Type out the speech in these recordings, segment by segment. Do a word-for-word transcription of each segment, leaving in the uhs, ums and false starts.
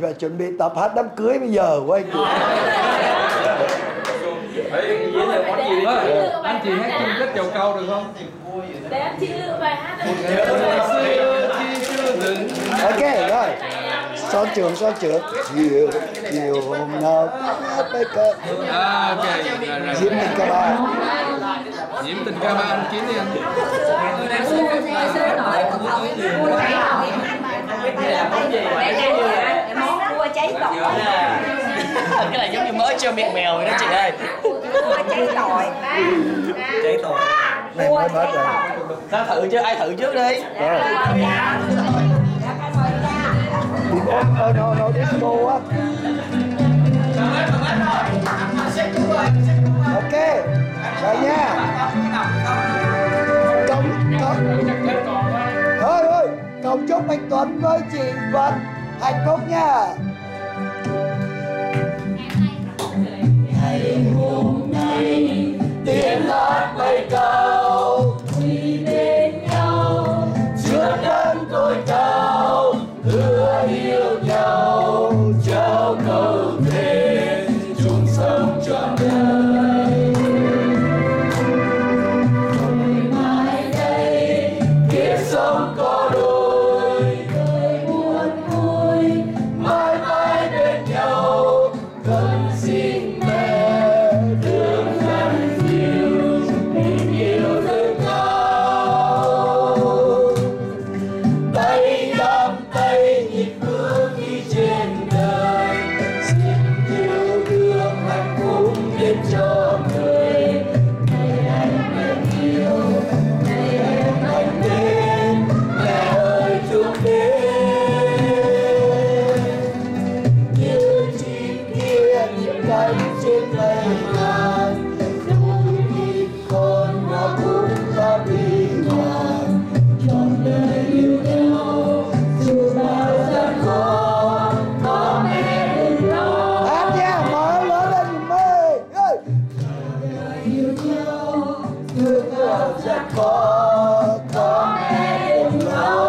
phải chuẩn bị tập hát đám cưới bây giờ của anh chị. Anh chị hát chung kết chầu câu được không? Để anh chị lựa bài hát. Ok rồi. Son trưởng, son trưởng. Chiều, chiều hôm nào bây giờ. À, ok. Diễm tình ca ba. Diễm tình ca ba anh Chiến đi anh. Cua cháy tỏi. Cái này giống như mới cho miệng mèo vậy đó chị ơi. Cua cháy tỏi. Cháy tỏi. Này mới hết rồi. Ta thử chứ, ai thử trước đi. Ờ, nó, nó disco á. Ok, rồi nha. Cộng, cộng. Thôi thôi, cộng chúc anh Tuấn với chị Vân hạnh phúc nha. Ngày hôm nay tiếng hát bay cao, quy bên nhau trước đấng tối cao, hứa yêu nhau trao câu thề chung sống trọn đời. Rồi mai đây kiếp sống có đôi, đời buồn vui mãi mãi bên nhau. Cần xin mẹ thương thân yêu tình yêu dâng cao. Tay đắm tay nhịp bước đi trên đời, xin yêu thương hạnh phúc đến cho người. Ngày anh bên yêu, ngày em anh đến, mẹ ơi chúc đến. Như chim kia nhịp cánh trên mây ngàn, đôi khi con hoa cũng ta bi hoàng. Trọn đời yêu nhau dù bao gian khó, có mẹ đừng lo. Hát nha, mở lớn lên giùm ơi. Trọn đời yêu nhau dù bao gian khó, có mẹ đừng lo.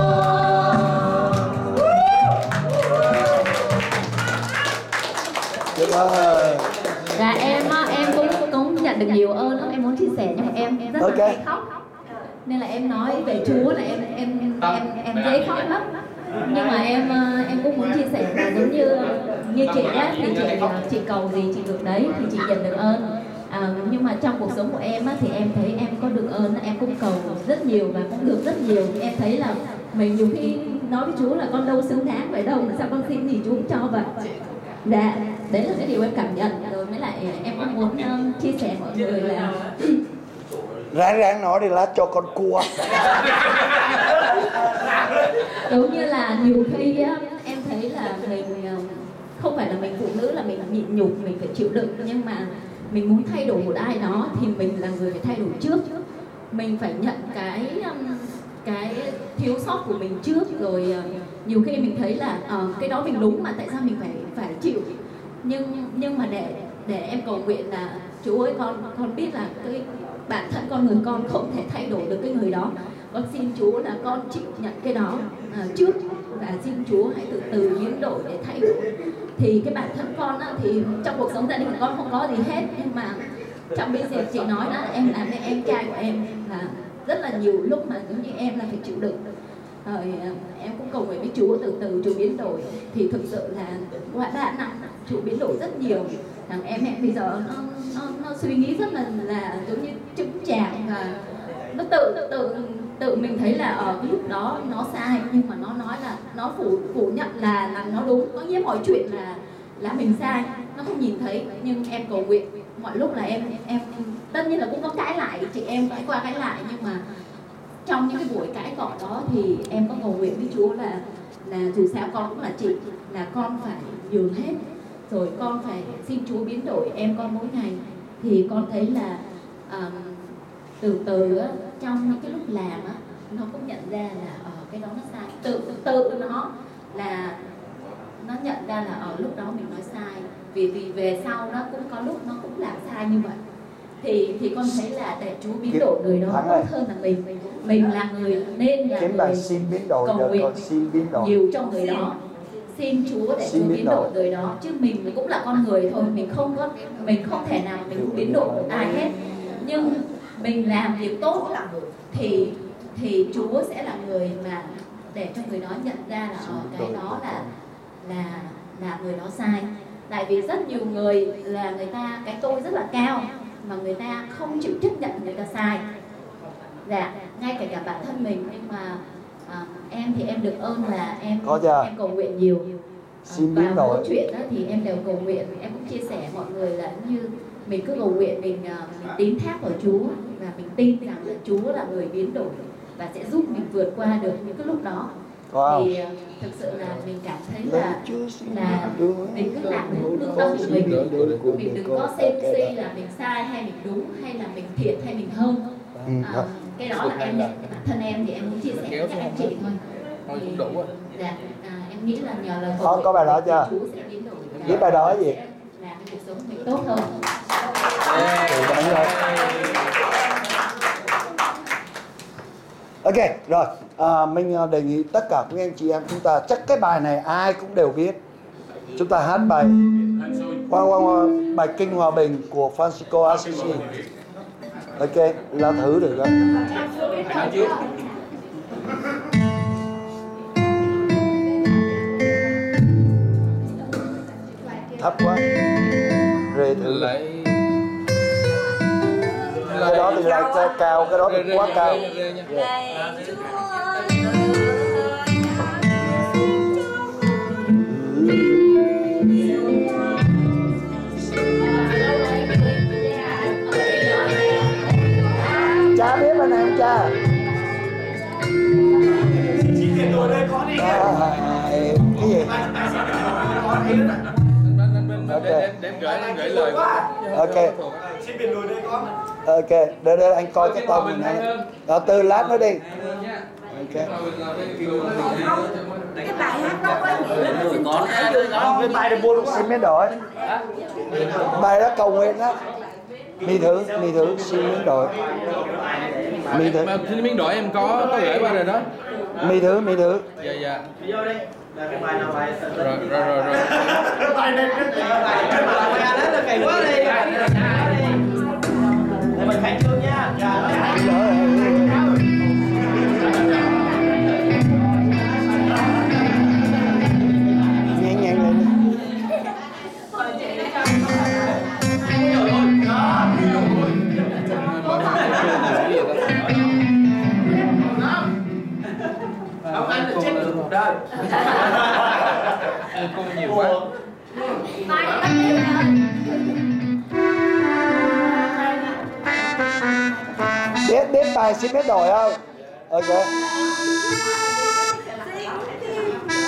Được rồi. Là em á, em cũng cũng nhận được nhiều ơn lắm, em muốn chia sẻ nhưng mà em em rất Ok. là hay khóc, nên là em nói về Chúa là em em em em dễ khóc lắm. Nhưng mà em ờ, em cũng muốn chia sẻ là giống như như chị á, thì chị ờ, chị cầu gì chị được đấy, thì chị nhận được ơn. À, nhưng mà trong cuộc sống của em á, thì em thấy em có được ơn, em cũng cầu rất nhiều và cũng được rất nhiều. Em thấy là mình nhiều khi nói với Chúa là con đâu xứng đáng vậy đâu, mà sao con xin gì Chúa cũng cho vậy. Dạ, đấy là cái điều em cảm nhận. Rồi mới lại em cũng muốn uh, chia sẻ mọi người là Ráng ráng nói đi lát cho con cua. giống như là nhiều khi á, em thấy là mình uh, không phải là mình phụ nữ là mình nhịn nhục, mình phải chịu đựng, nhưng mà mình muốn thay đổi một ai đó thì mình là người phải thay đổi trước. Mình phải nhận cái um, cái thiếu sót của mình trước, rồi uh, nhiều khi mình thấy là uh, cái đó mình đúng mà tại sao mình phải phải chịu. Nhưng nhưng mà để để em cầu nguyện là Chúa ơi, con con biết là cái bản thân con người con không thể thay đổi được cái người đó. Con xin Chúa là con chịu nhận cái đó uh, trước, và xin Chúa hãy từ từ biến đổi để thay đổi. Thì cái bản thân con á, thì trong cuộc sống gia đình của con không có gì hết, nhưng mà trong bây giờ chị nói đó, em là mẹ em trai của em là rất là nhiều lúc mà giống như em là phải chịu đựng. Rồi em cũng cầu nguyện với Chúa từ từ Chúa biến đổi. Thì thực sự là qua ba năm Chúa biến đổi rất nhiều. Thằng em em bây giờ nó nó nó suy nghĩ rất là là giống như chững chạc, và nó tự tự tự mình thấy là ở cái lúc đó nó sai, nhưng mà nó nói là nó phủ phủ nhận là là nó đúng. Có nghĩa mọi chuyện là là mình sai, nó không nhìn thấy. Nhưng em cầu nguyện mọi lúc là em em tất nhiên là cũng có cãi lại, chị em cãi qua cãi lại, nhưng mà trong những cái buổi cãi cọ đó thì em có cầu nguyện với Chúa là là dù sao con cũng là chị, là con phải nhường hết, rồi con phải xin Chúa biến đổi em con mỗi ngày. Thì con thấy là um, từ từ á, trong những cái lúc làm á, nó cũng nhận ra là ở uh, cái đó nó sai, tự tự nó là nó nhận ra là ở uh, lúc đó mình nói sai, vì vì về sau nó cũng có lúc nó cũng làm sai như vậy. Thì thì con thấy là để Chúa biến đổi người đó tốt hơn là mình. Mình là người nên là Kiếm người bài xin biến đổi cầu được nguyện rồi, xin biến đổi nhiều cho người đó. xin Chúa để Xin Chúa biến biến đổi. đổi người đó, chứ mình cũng là con người thôi, mình không có mình không thể nào mình biến đổi được ai hết. Nhưng mình làm việc tốt thì thì Chúa sẽ là người mà để cho người đó nhận ra là ở cái đó là là là người đó sai. Tại vì rất nhiều người là người ta cái tôi rất là cao mà người ta không chịu chấp nhận người ta sai. Dạ, ngay kể cả bản thân mình, nhưng mà à, em thì em được ơn là em Có chưa? em cầu nguyện nhiều. À, Xin và biến đổi. mỗi chuyện đó thì em đều cầu nguyện. Em cũng chia sẻ mọi người là như mình cứ cầu nguyện, mình à, mình tín thác vào Chúa và mình tin rằng là Chúa là người biến đổi và sẽ giúp mình vượt qua được những cái lúc đó. Có không? Thì à, thực sự là mình cảm thấy là là Đúng. mình cứ làm đúng lương tâm của mình, mình đừng có xem suy là mình sai hay mình đúng, hay là mình thiệt hay mình hơn. Ừ, À, cái đó là em nhận bản thân em thì em muốn chia sẻ với các anh chị thôi. Thôi cũng đủ á. Dạ, à, em nghĩ là nhờ lời Có- có bài đó chưa? Chúa sẽ biến đổi. Viết bài đó gì? Sẽ làm cuộc sống mình tốt hơn. Ừ, đúng rồi. Ok, rồi à, mình à, đề nghị tất cả quý anh chị em chúng ta chắc cái bài này ai cũng đều biết. Chúng ta hát bài qua, qua, qua, bài Kinh Hòa Bình của Francisco Assisi. Ok, là thử được rồi. Nói trước. Thấp quá. Rê thử. Lại Cái đó thì lại cao, cao, cái đó thì quá cao. Cha biết bài này không cha? À, cái gì? để để gửi gửi lời. Ok. Ok, để để anh coi cái tông này. Rồi từ lát nữa đi. Ok. Cái bài hát đó có nghĩa là xin Chúa hãy dừng Cái bài được buồn Xin biến đổi. Bài đó cầu nguyện đó. Mi thử, mi thử xin biến đổi. Mi thử, Mà xin biến đổi em có có gửi qua rồi đó. mi thử, mi thử. Dạ dạ. vô đi. Là cái bài nào bài Rồi rồi rồi rồi. cái bài này cái bài cái bài đó là kỳ quá đi. Để mình khánh chương nha. Nhanh nhanh lên. Ông anh là chết được cuộc đời. Cung nhiều quá. Mai thì bắt đi rồi. Biết biết bài xin biến đổi không? Ok.